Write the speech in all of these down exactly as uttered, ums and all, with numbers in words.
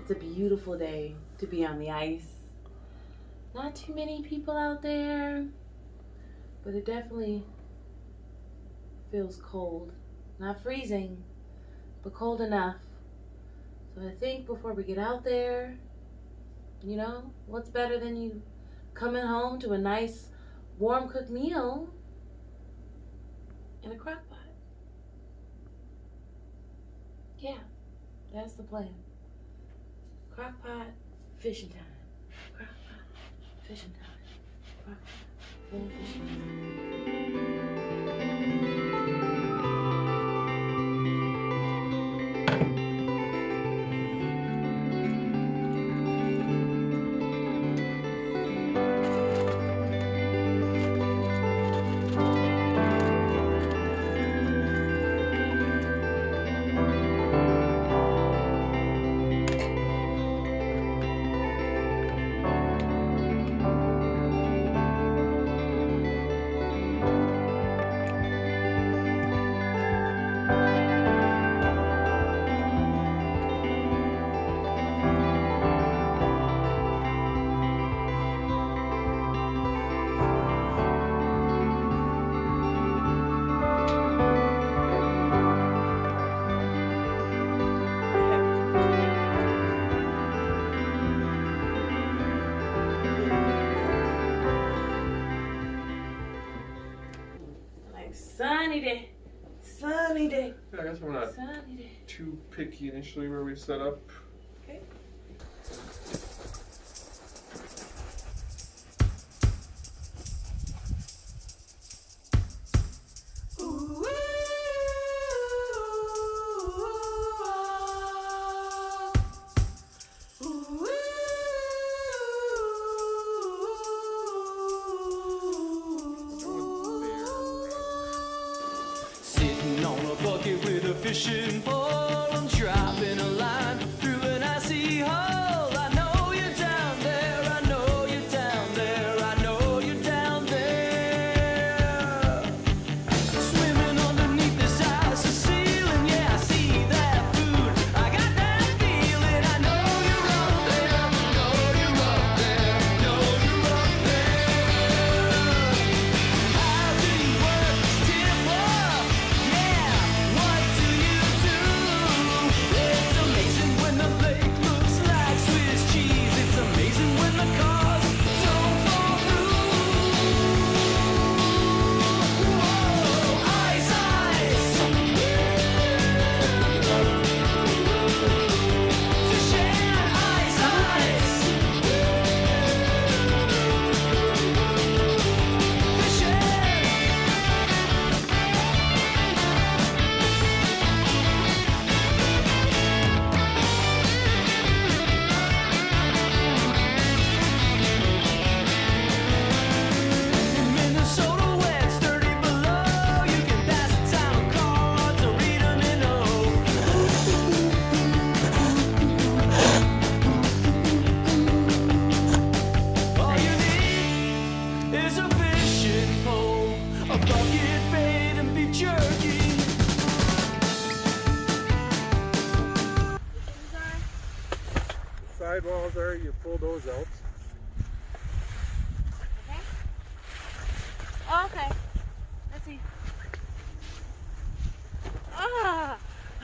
It's a beautiful day to be on the ice. Not too many people out there, but it definitely feels cold. Not freezing, but cold enough. So I think before we get out there, you know, what's better than you coming home to a nice warm cooked meal in a crock pot? Yeah, that's the plan. Crock pot, fishing time. Crock pot, fishing time. Crock pot, then fishing time. Sunny day, sunny day. Yeah, I guess we're not sunny day. Too picky initially where we set up. Okay. With a fishing pole, I'm dropping a line through an icy hole. I know you're down there, I know you're down there, I know you're down there. Swimming underneath this icy ceiling, yeah, I see that food. I got that feeling, I know you're up there, know you're up there, know you're up there. How do you work this tip up? Yeah. What do you do? It's amazing when the lake looks like Swiss cheese. It's amazing when the cars don't fall through. Whoa, ice, ice. Fishing, ice, ice. Fishing. Minnesota wet's thirty below. You can pass the time of cards or read them in O. All you need is a fishing pole, a bucket bait, and beef jerky. Sidewalls are, you pull those out. Okay. Oh, okay. Let's see. Ah!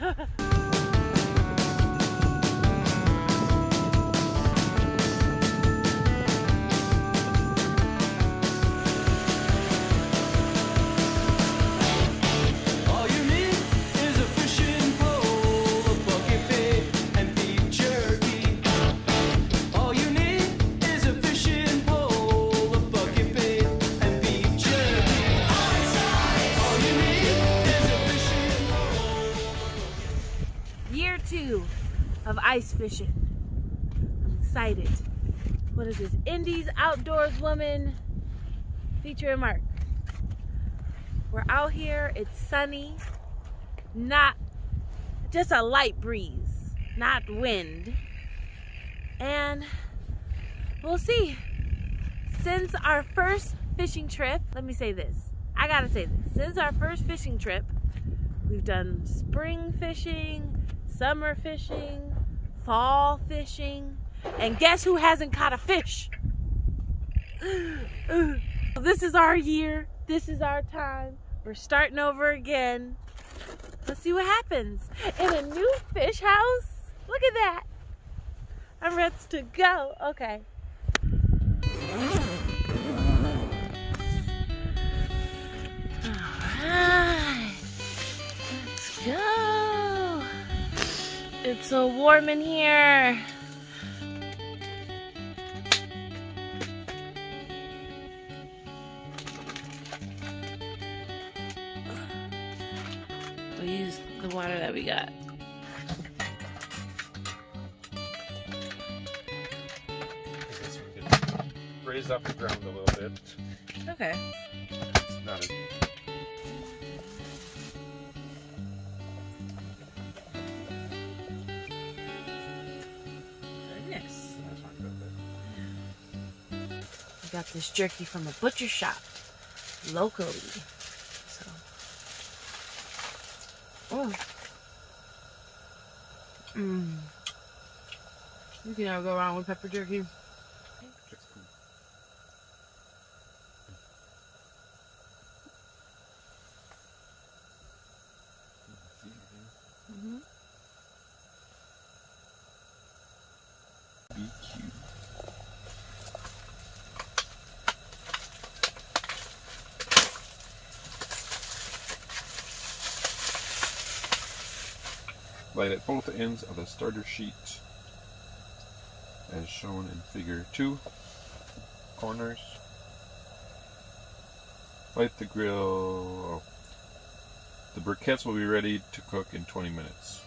All you need is a fishing pole, a bucket bait, and beef jerky. All you need is a fishing pole, a bucket bait, and beef jerky. All you need is a fishing pole. Year two of ice fishing. I'm excited. What is this? Indies Outdoors Woman featuring Mark. We're out here, it's sunny, not just a light breeze, not wind. And we'll see. Since our first fishing trip, let me say this. I gotta say this. Since our first fishing trip, we've done spring fishing, summer fishing, fall fishing. And guess who hasn't caught a fish? This is our year. This is our time. We're starting over again. Let's see what happens. In a new fish house. Look at that. I'm ready to go. Okay. Alright. Let's go. It's so warm in here. We'll use the water that we got. Raise up the ground a little bit. Okay. It's not as... Goodness. I got this jerky from a butcher shop locally. So. Oh. Mmm. You can never go wrong with pepper jerky. Mm-hmm. B Q. Light at both ends of the starter sheet as shown in figure two. Corners. Light the grill. Oh. The briquettes will be ready to cook in twenty minutes.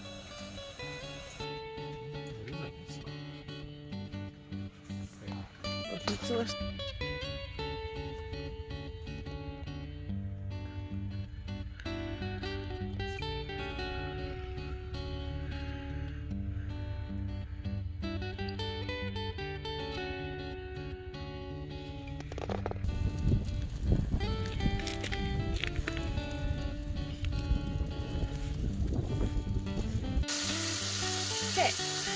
Okay.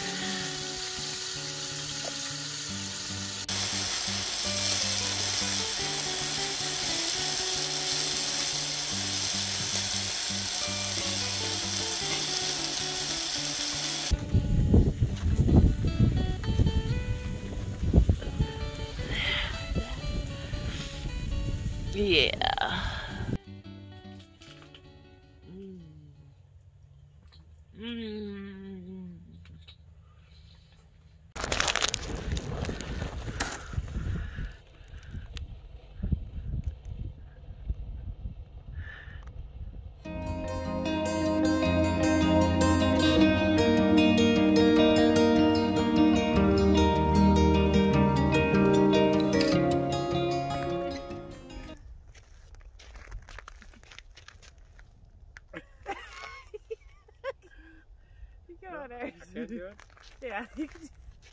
Yeah. Mm. Mm. Can't do it? Yeah, you can.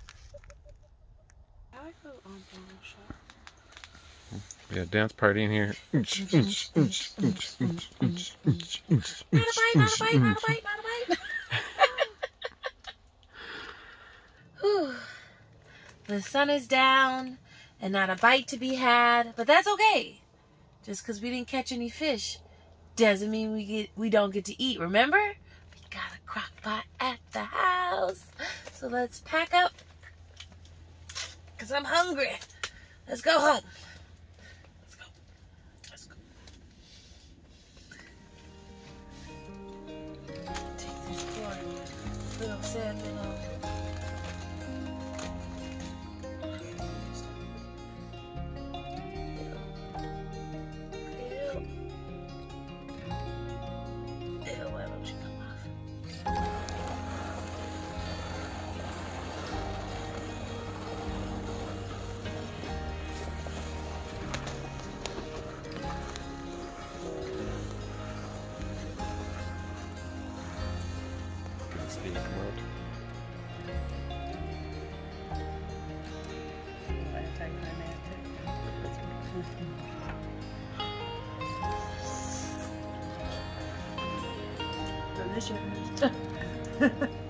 I like the um, shot. Yeah, dance party in here. Not a bite, not a bite, not a bite, not a bite. Whew. The sun is down and not a bite to be had, but that's okay. Just because we didn't catch any fish doesn't mean we get we don't get to eat, remember? We got a crock pot at the house. So let's pack up because I'm hungry. Let's go home. Let's go. Let's go. Take these poor little salmon off. Delicious.